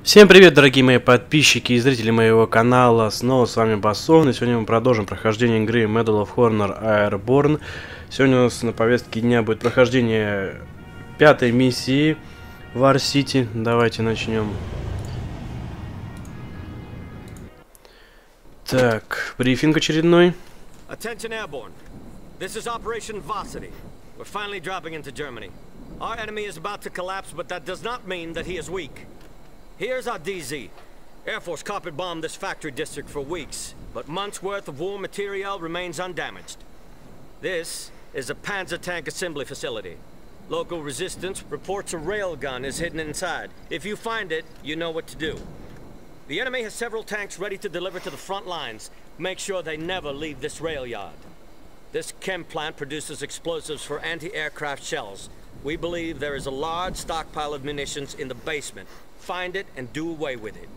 Всем привет, дорогие мои подписчики и зрители моего канала. Снова с вами Бассон, и сегодня мы продолжим прохождение игры Medal of Honor Airborne. Сегодня у нас на повестке дня будет прохождение 5-й миссии War City. Давайте начнем. Так, брифинг очередной. Attention Airborne. This is Operation Varsity. We're finally dropping into Germany. Our enemy is about to collapse, but that does not mean that he is weak. Here's our DZ. Air Force carpet bombed this factory district for weeks, but months' worth of war material remains undamaged. This is a Panzer tank assembly facility. Local resistance reports a railgun is hidden inside. If you find it, you know what to do. The enemy has several tanks ready to deliver to the front lines. Make sure they never leave this rail yard. This chem plant produces explosives for anti-aircraft shells. We believe there is a large stockpile of munitions in the basement. Find it and do away with it.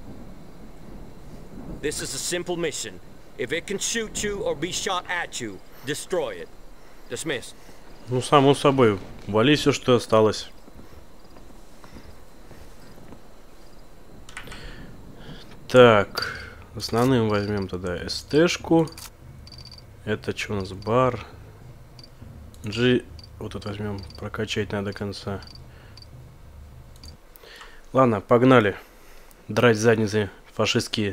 This is a simple mission. If it can shoot you or be shot at you, destroy it. Dismissed. Ну, само собой, вали все, что осталось. Так, основным возьмем тогда СТ-шку. Это что у нас? Бар. G. Вот тут возьмем, прокачать надо до конца. Ладно, погнали. Драть задницы фашистские.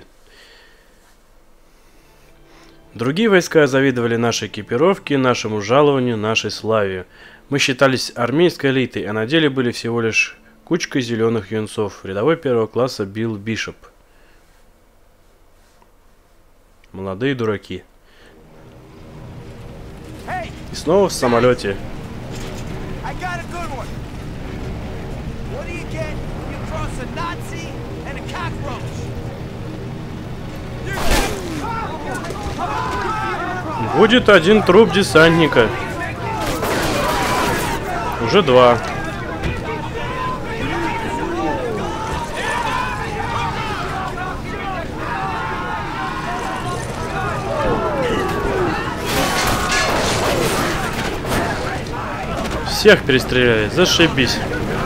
Другие войска завидовали нашей экипировке, нашему жалованию, нашей славе. Мы считались армейской элитой, а на деле были всего лишь кучкой зеленых юнцов. Рядовой первого класса Билл Бишоп. Молодые дураки. И снова в самолете. Будет один труп десантника. Уже два. Всех перестреляли, зашибись.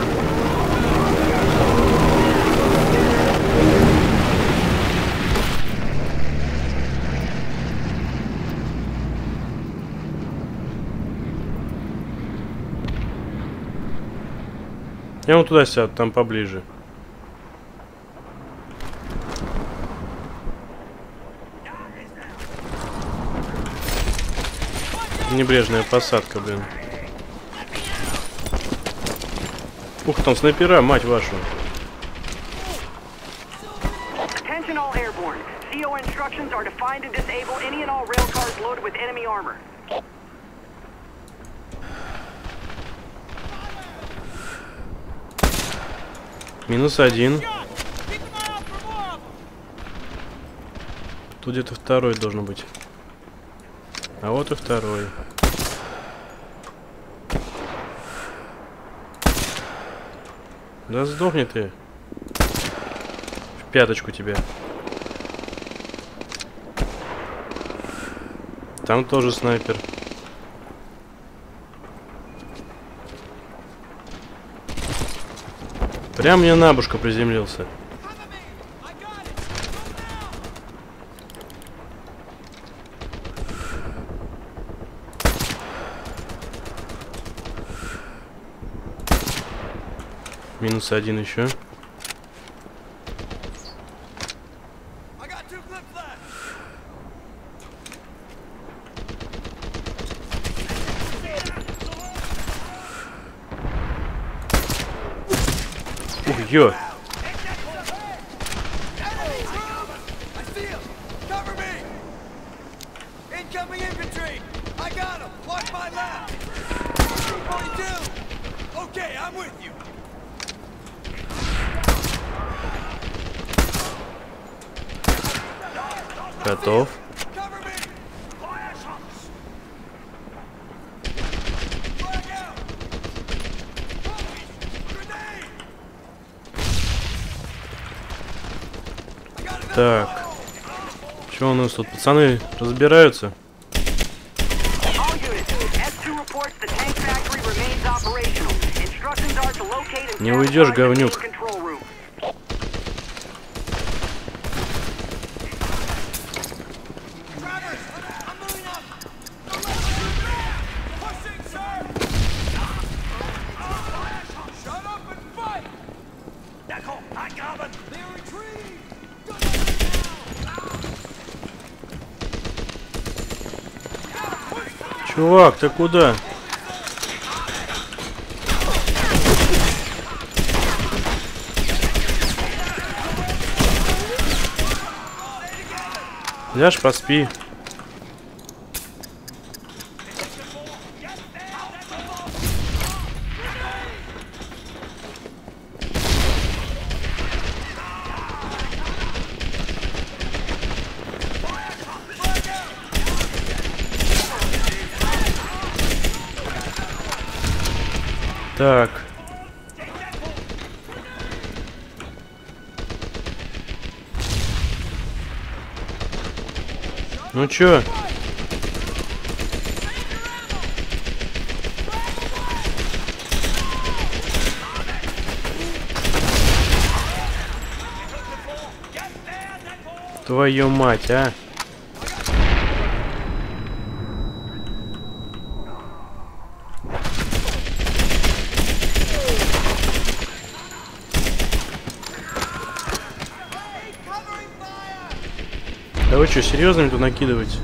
Я вон туда сяду, там поближе. Небрежная посадка, блин. Ух, там снайпера, мать вашу. Attention all airborne. CO instructions are to find and disable any and all rail cars loaded with enemy armor. Минус один. Тут где-то второй должен быть. А вот и второй. Да сдохни ты. В пяточку тебе. Там тоже снайпер. Прям мне на бушку приземлился. Минус один еще. Ух, ё! Готов. Так. Что у нас тут? Пацаны разбираются? Не уйдешь, говнюк. Чувак, ты куда? Ляжь, поспи. Так. Ну чё? Твою мать, а? Да вы что, серьезно тут накидываете?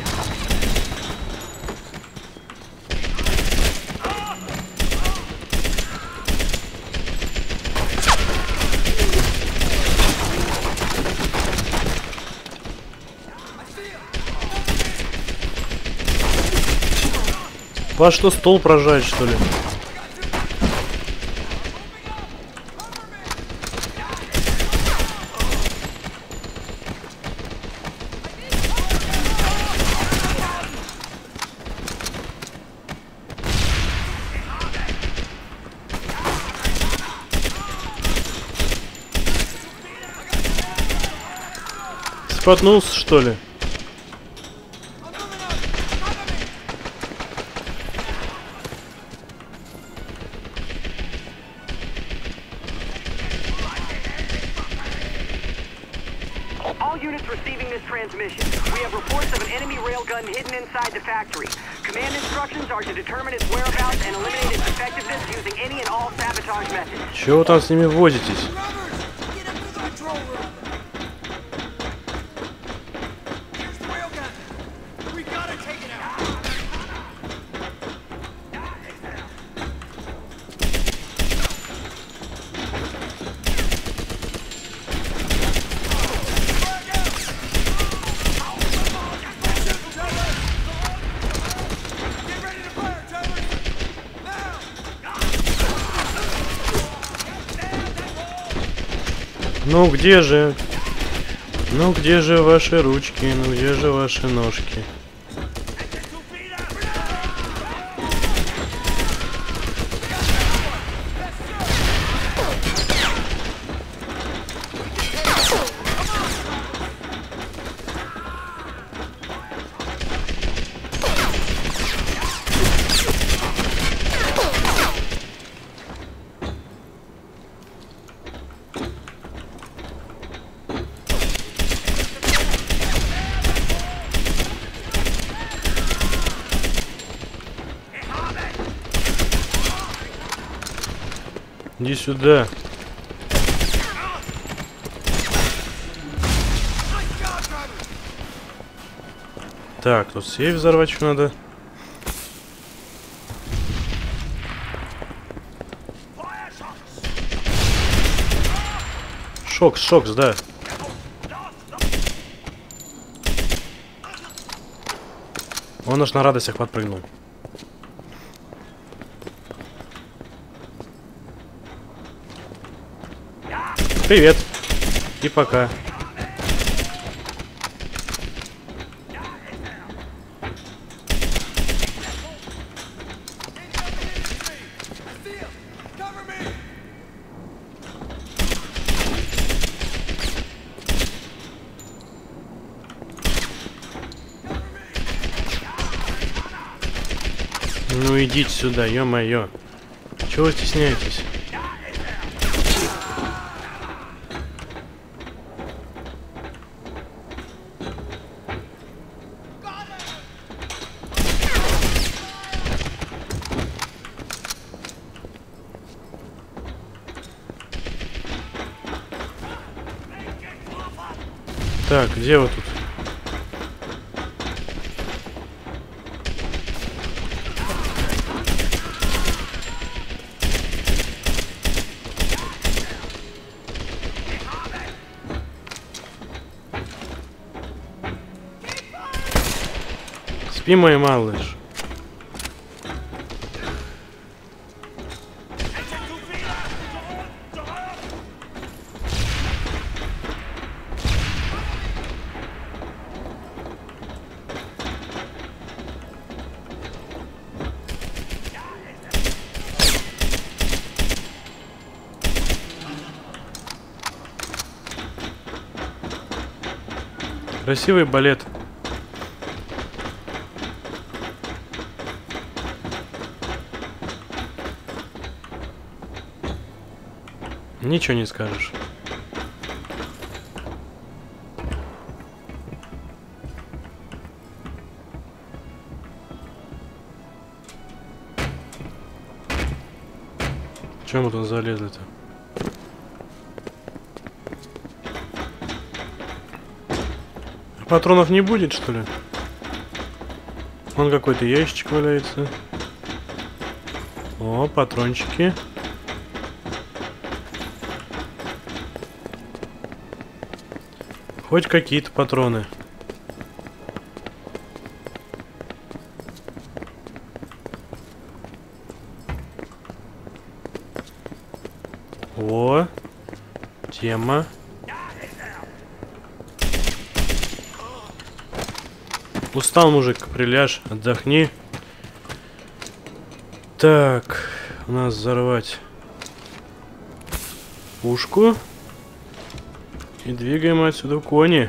Вас что, стол прожать, что ли? Споткнулся, что ли? All units receiving this transmission. We have reports of an enemy railgun hidden inside the factory. Command instructions are to determine its whereabouts and eliminate its effectiveness using any and all sabotage methods. Чего вы там с ними возитесь? Ну где же? Ну где же ваши ручки? Ну где же ваши ножки? Иди сюда. Так, тут сейф взорвать еще надо. Шокс, да. Он аж на радостях подпрыгнул. Привет. И пока. Ну идите сюда, ё-моё. Чего вы стесняетесь? Так, где вы тут? Спи, мой малыш. Красивый балет. Ничего не скажешь. Чем мы тут залезли-то? Патронов не будет, что ли? Вон какой-то ящичек валяется. О, патрончики. Хоть какие-то патроны. О, тема. Устал, мужик, приляжь, отдохни. Так, у нас взорвать пушку. И двигаем отсюда кони.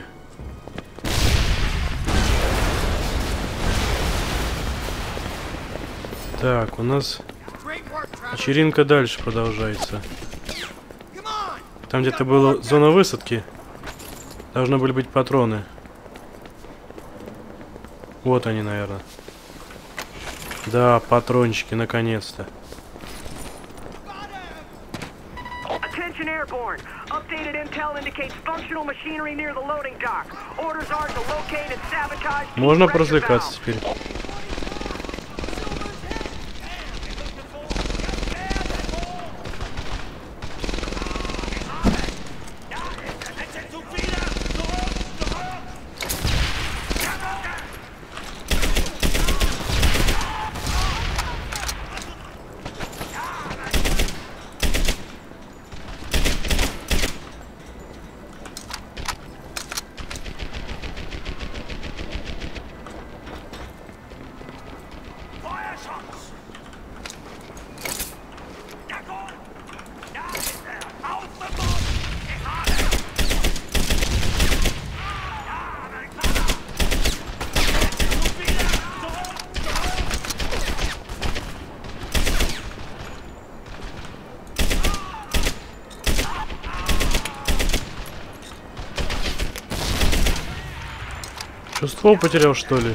Так, у нас вечеринка дальше продолжается. Там где-то была зона высадки. Должны были быть патроны. Вот они, наверное. Да, патрончики, наконец-то. Можно поразвлекаться теперь. Чувство потерял, что ли?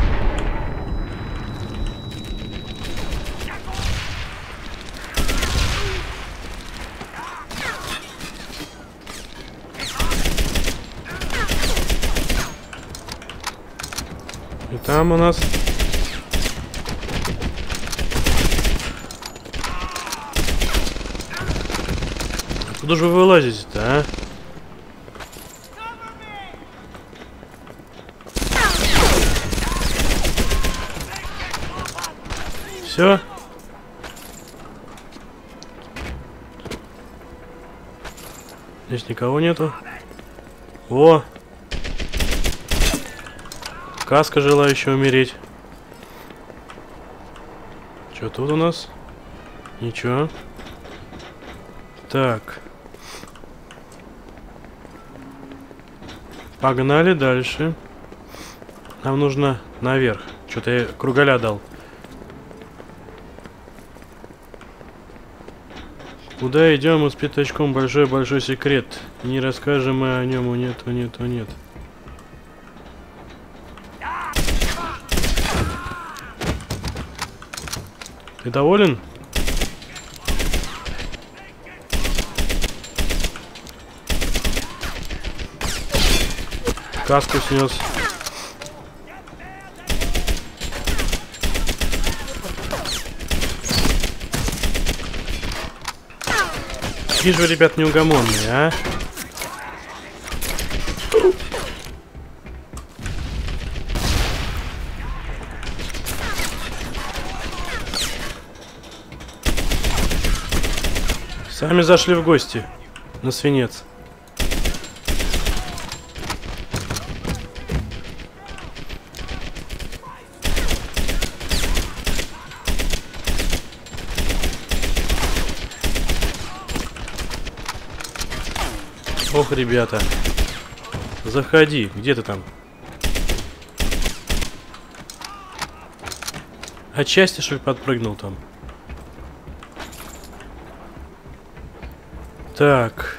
И там у нас... Откуда же вы вылазите-то, а? Все. Здесь никого нету. О! Каска, желающая умереть. Что тут у нас? Ничего. Так. Погнали дальше. Нам нужно наверх. Что-то я кругаля дал. Куда идем, с пятачком большой-большой секрет. Не расскажем мы о нем, нет. Ты доволен? Каску снес. Какие же вы, ребят, неугомонные, а? Сами зашли в гости на свинец. Ох, ребята. Заходи. Где ты там? Отчасти, что ли, подпрыгнул там? Так.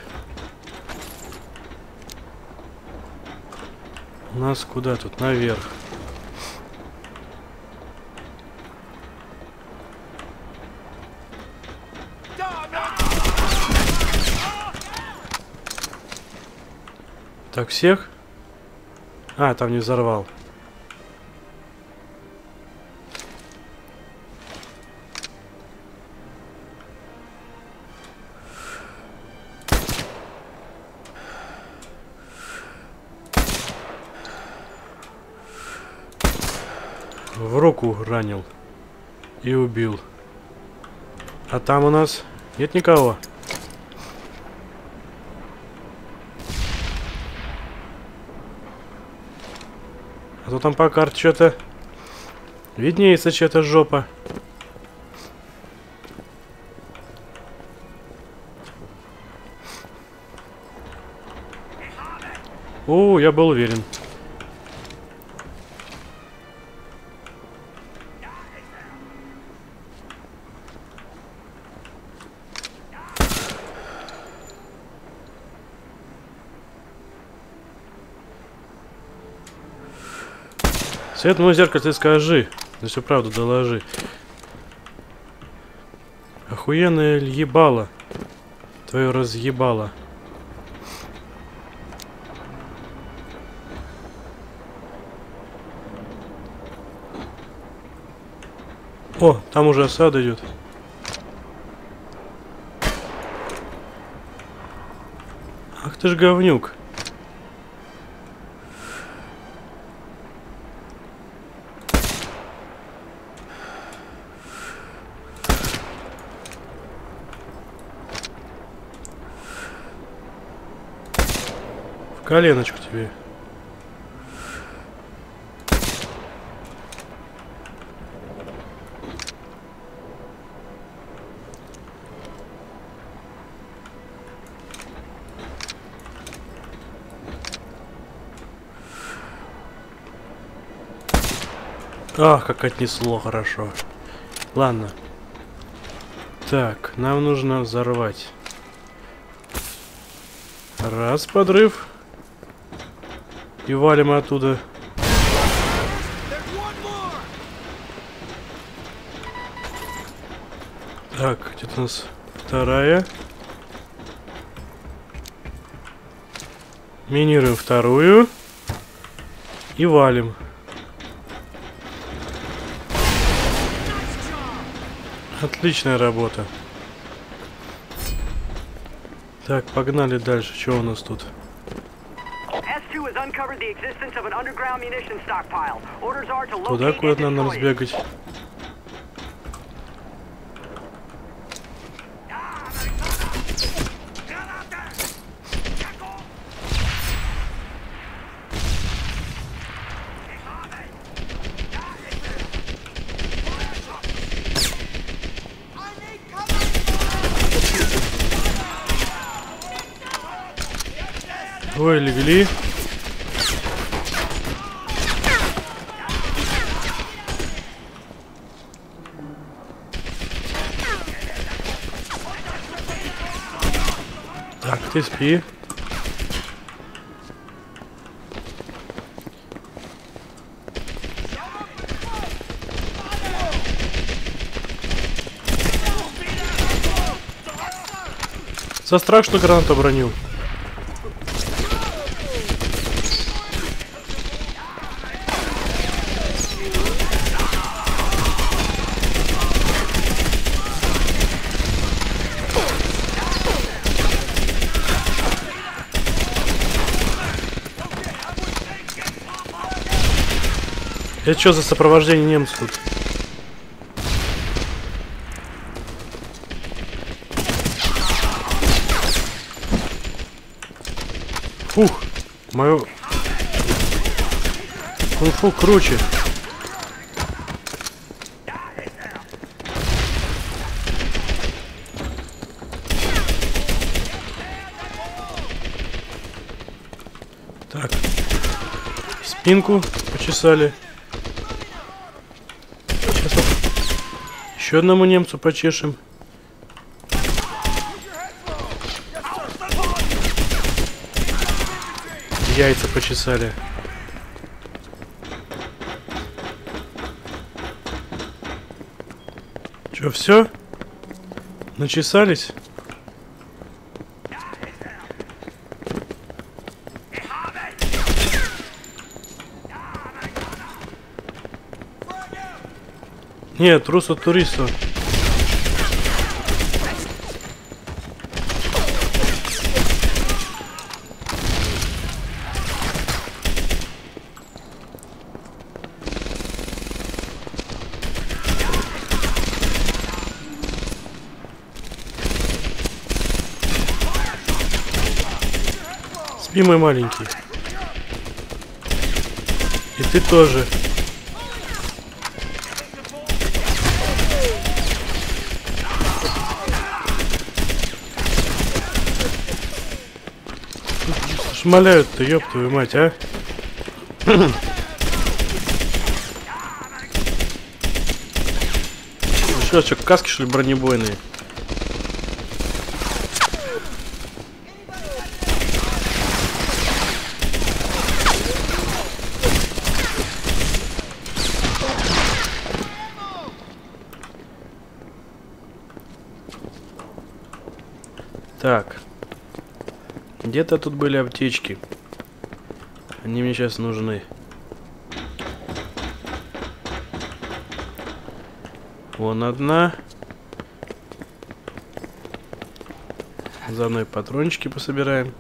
У нас куда тут? Наверх. Так, всех? А, там не взорвал. В руку ранил и убил. А там у нас нет никого. А то там по карте что-то виднеется, чья-то жопа. О, я был уверен. Свет мой зеркало, ты скажи. Да всю правду доложи. Охуенное ебало. Твое разъебало. О, там уже осада идет. Ах ты ж говнюк. В коленочку тебе. Ах, как отнесло хорошо. Ладно. Так, нам нужно взорвать. Раз, подрыв. И валим оттуда. Так, где-то у нас вторая. Минируем вторую. И валим. Отличная работа. Так, погнали дальше. Что у нас тут? Туда куда-то надо сбегать. Ой, легли. Так, ты спи. За страшную гранату обронил. Это что за сопровождение немцев тут? Фух, мое кунг-фу круче. Так, спинку почесали. Сейчас вот еще одному немцу почешем. Яйца почесали. Че, все? Начесались? Нет, трусу туристу. Спи, мой маленький. И ты тоже. Шмаляют-то, ёб твою мать, а? Что, каски, что ли, бронебойные? Так. Где-то тут были аптечки. Они мне сейчас нужны. Вон одна. Заодно и патрончики пособираем.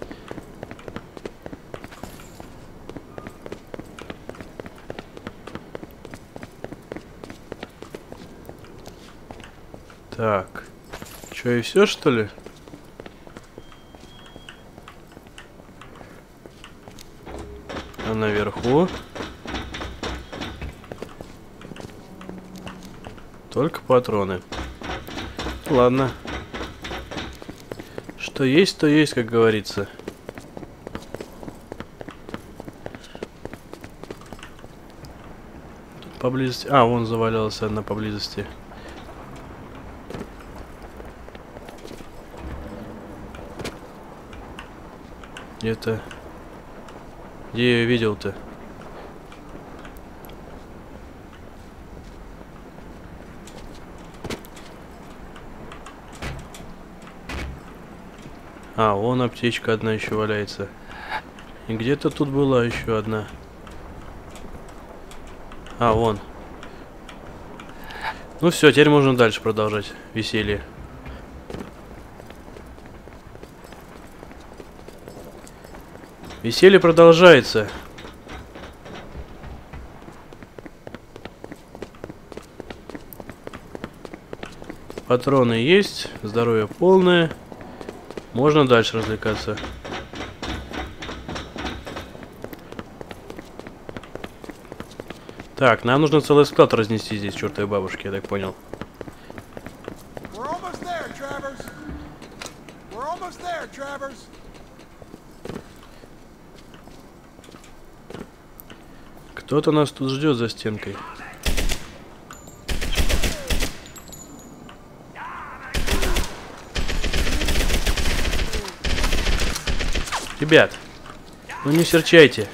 Так. Чё, и все, что ли? А наверху только патроны. Ладно. Что есть, то есть, как говорится. Тут поблизости... А, вон завалялась одна поблизости. Это... Где я ее видел-то? А, вон аптечка одна еще валяется. И где-то тут была еще одна. А, вон. Ну все, теперь можно дальше продолжать веселье. Веселье продолжается. Патроны есть, здоровье полное. Можно дальше развлекаться. Так, нам нужно целый склад разнести здесь, чертовой бабушки, я так понял. Кто-то нас тут ждет за стенкой. Ребят, ну не серчайте.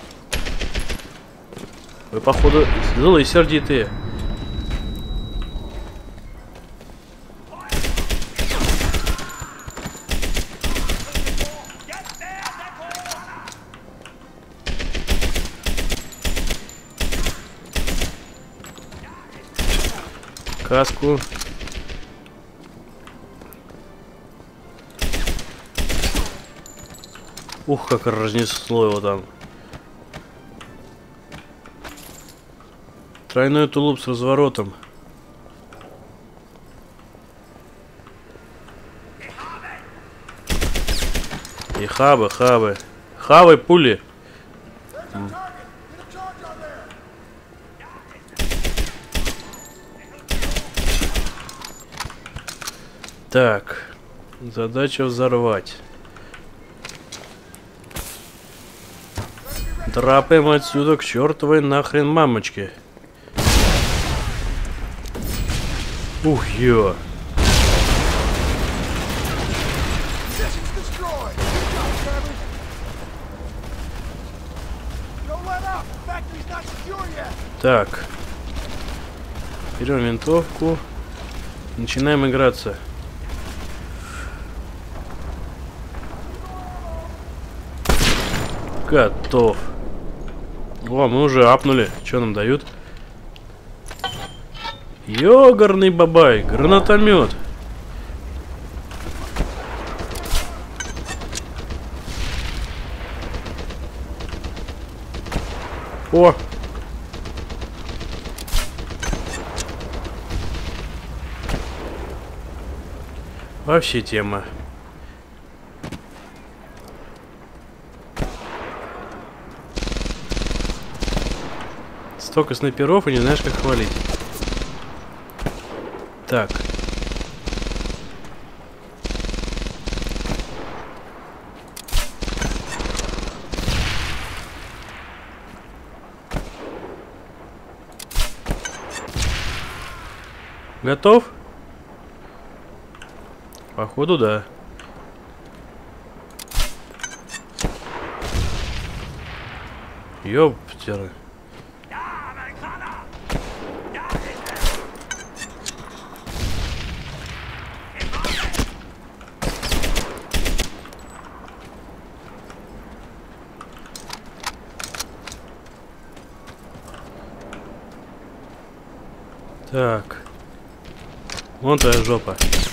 Вы, походу, злые, сердитые. Каску. Ух, как разнесло его там. Тройной тулуп с разворотом. И хабы, хабы. Хавы, пули. Так. Задача взорвать. Драпаем отсюда к чертовой нахрен мамочке. Ух, ё. Так. Берем винтовку. Начинаем играться. Готов. О, мы уже апнули. Что нам дают? Ёгарный бабай. Гранатомет. О! Вообще тема. Столько снайперов и не знаешь, как хвалить. Так. Готов? Походу, да. Ёптеры. Так. Вон твоя жопа.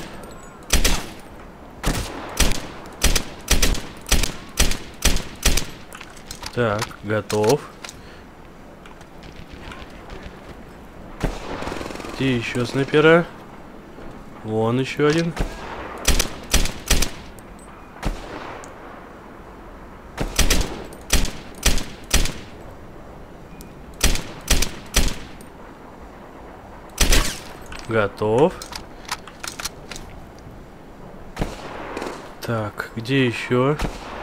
Так, готов. Где еще снайпера? Вон еще один. Готов. Так, где еще?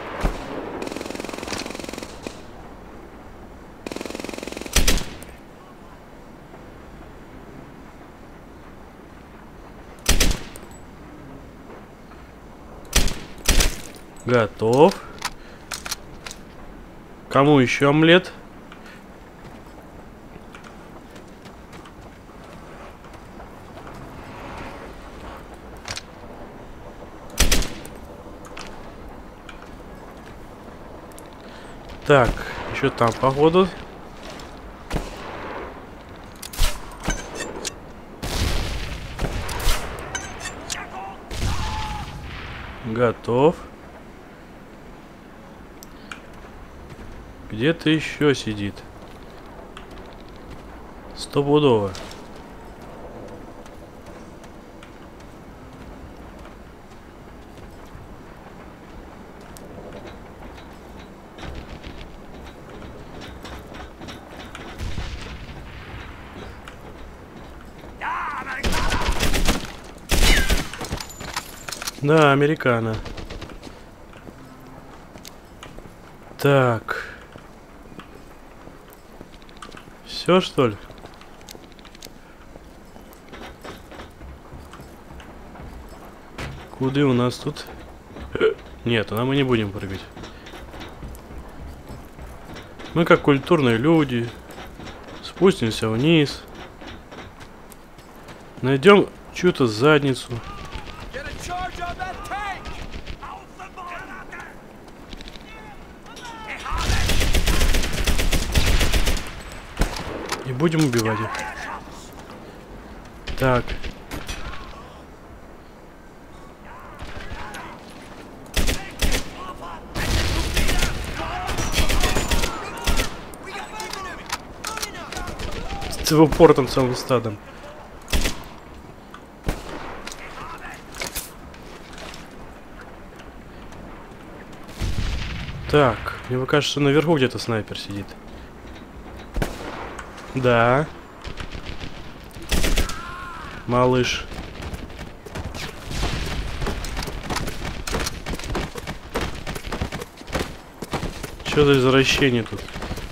Готов. Кому еще омлет? Так, еще там походу. Готов. Где-то еще сидит. Стопудово. Да, американо. Так. Все, что ли? Куда у нас тут? Нет, туда мы не будем прыгать. Мы как культурные люди. Спустимся вниз. Найдем чью-то задницу. И будем убивать их. Так. в упор там целым стадом. Так, мне кажется, что наверху где-то снайпер сидит. Да. Малыш. Что за извращение тут?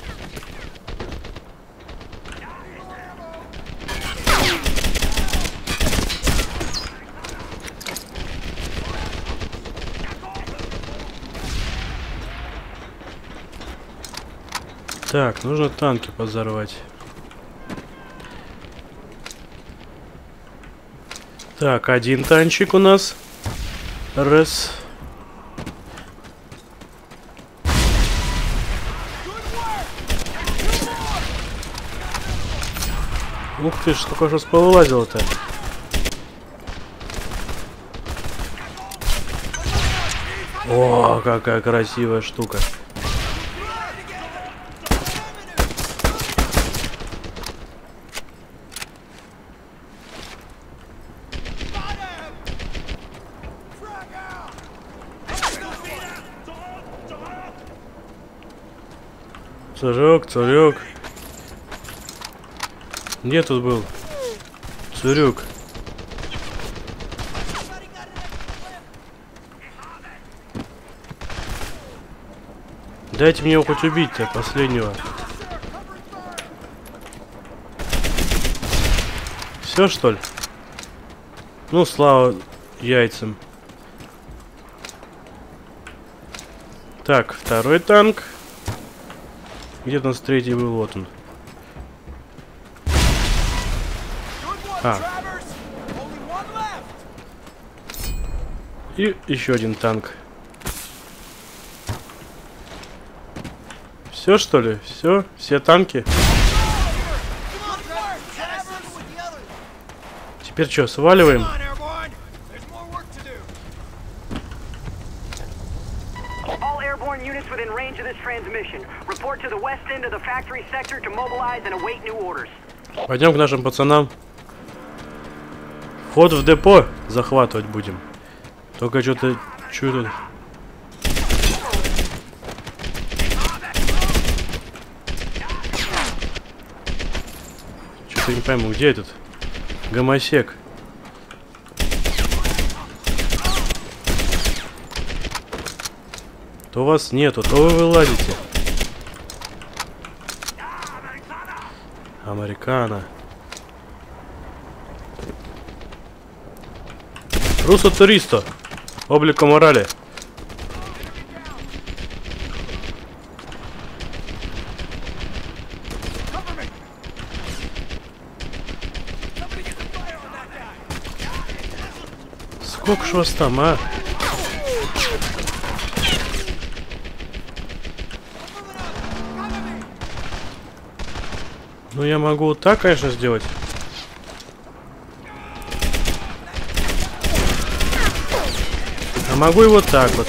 Так, нужно танки подзорвать. Так, один танчик у нас. Раз. Ух ты ж, сколько же повылазило-то. О, какая красивая штука. Царек, царек. Где тут был? Царек. Дайте мне его хоть убить-то, последнего. Все, что ли? Ну, слава яйцам. Так, второй танк. Где-то у нас третий был, вот он. И еще один танк. Все, что ли? Все? Все танки? Теперь что, сваливаем? Пойдем к нашим пацанам. Вход в депо захватывать будем. Только что-то... Чё тут? Что-то не пойму, где этот гомосек? То вас нету, то вы вылазите. Американо. Руссо туристо. Облико морали. Сколько ж вас там, а? Ну я могу вот так, конечно, сделать. А могу и вот так вот.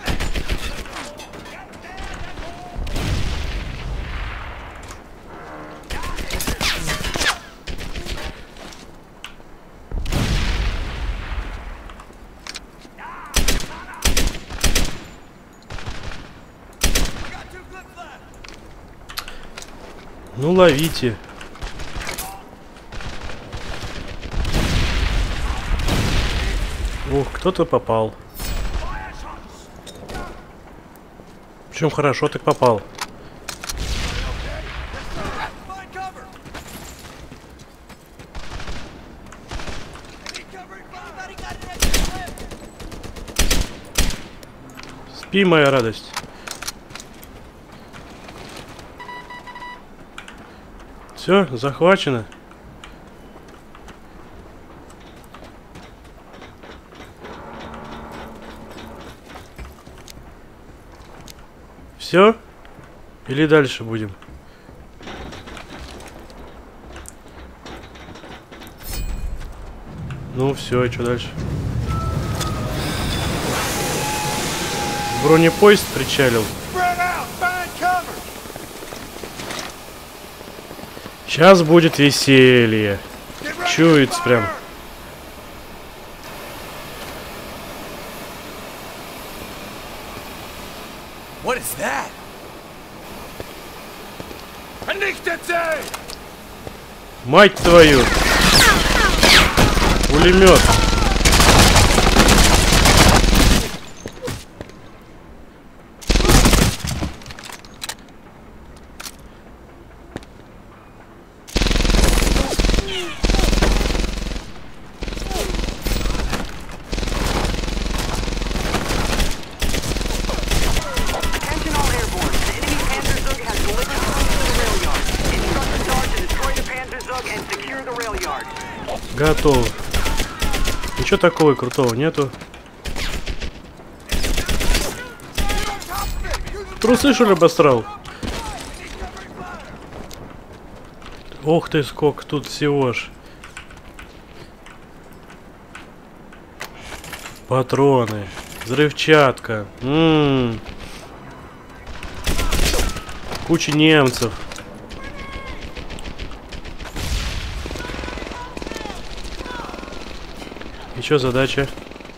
Ну ловите. Ух, кто-то попал. Причем хорошо так попал. Спи, моя радость. Все, захвачено. Все? Или дальше будем? Ну все, и что дальше? Бронепоезд причалил. Сейчас будет веселье. Чуется прям. What is that? Мать твою! Пулемет! Готов. Ничего такого крутого нету. Трусы, что ли, обосрал? Ох ты, сколько тут всего ж. Патроны. Взрывчатка. Куча немцев. И чё задача?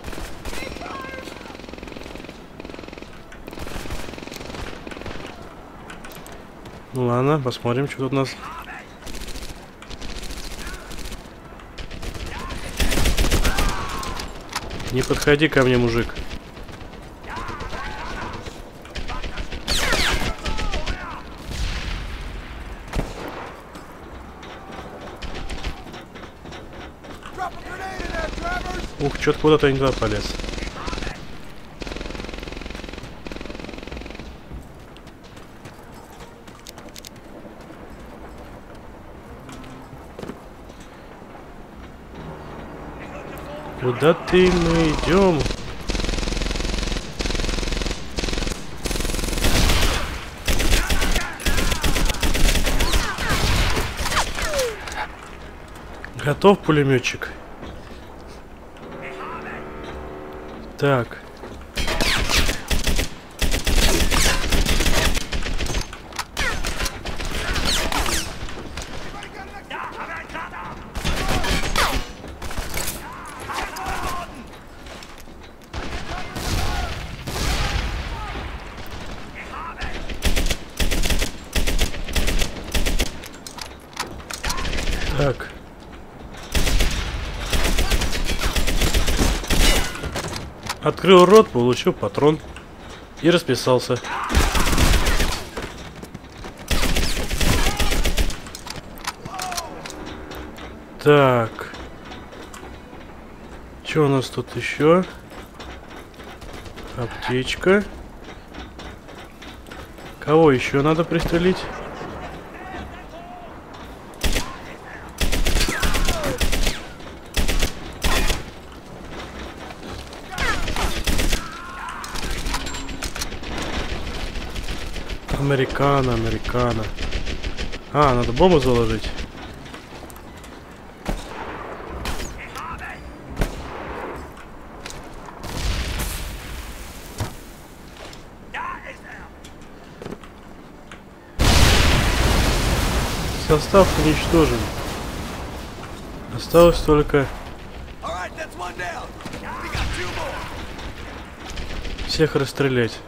Ну ладно, посмотрим, что тут у нас. Не подходи ко мне, мужик. Ух, что-то куда-то не туда полез. Куда ты мы идем? Готов, пулеметчик? Так. Так. Открыл рот, получил патрон и расписался. Так. Что у нас тут еще? Аптечка. Кого еще надо пристрелить? Американо, американо. А, надо бомбу заложить. Состав уничтожен. Осталось только всех расстрелять.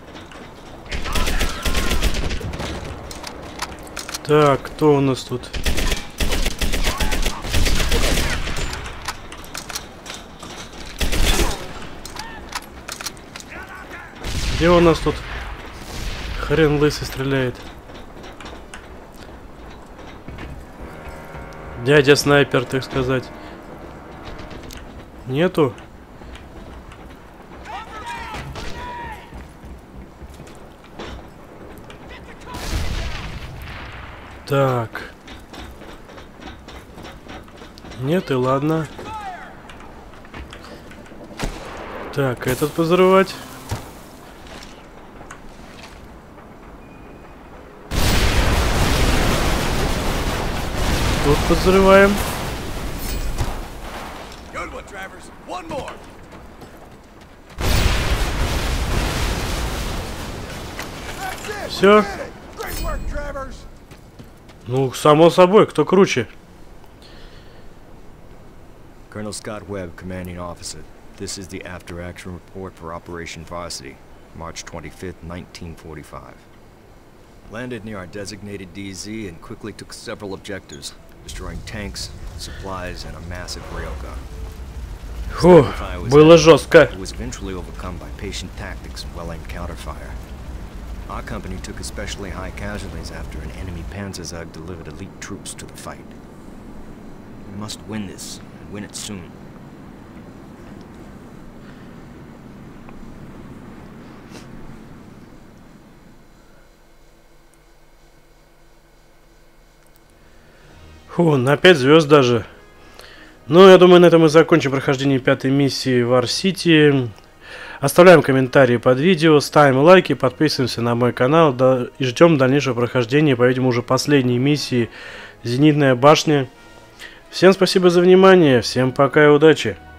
Так, кто у нас тут? Где у нас тут хрен лысый стреляет? Дядя снайпер, так сказать. Нету? Так. Нет, и ладно. Так, этот взрывать. Тут подзрываем. Все. Ну, само собой, кто круче? Colonel Scott Webb, Commanding Officer. This is the after-action report for Operation Varsity, March 25th, 1945. Landed near our designated DZ and quickly took several objectives, destroying tanks, supplies, and a massive railgun. Фу, было жестко. It was eventually overcome by patient tactics and well-aimed counterfire. Our company took especially high casualties after an enemy Panzerzug delivered elite troops to the fight. We must win this, and win it soon. Фу, на 5 звезд даже. Ну, я думаю, на этом мы закончим прохождение 5-й миссии Вар-Сити. Оставляем комментарии под видео, ставим лайки, подписываемся на мой канал и ждем дальнейшего прохождения, по-видимому, уже последней миссии Зенитная башня. Всем спасибо за внимание, всем пока и удачи!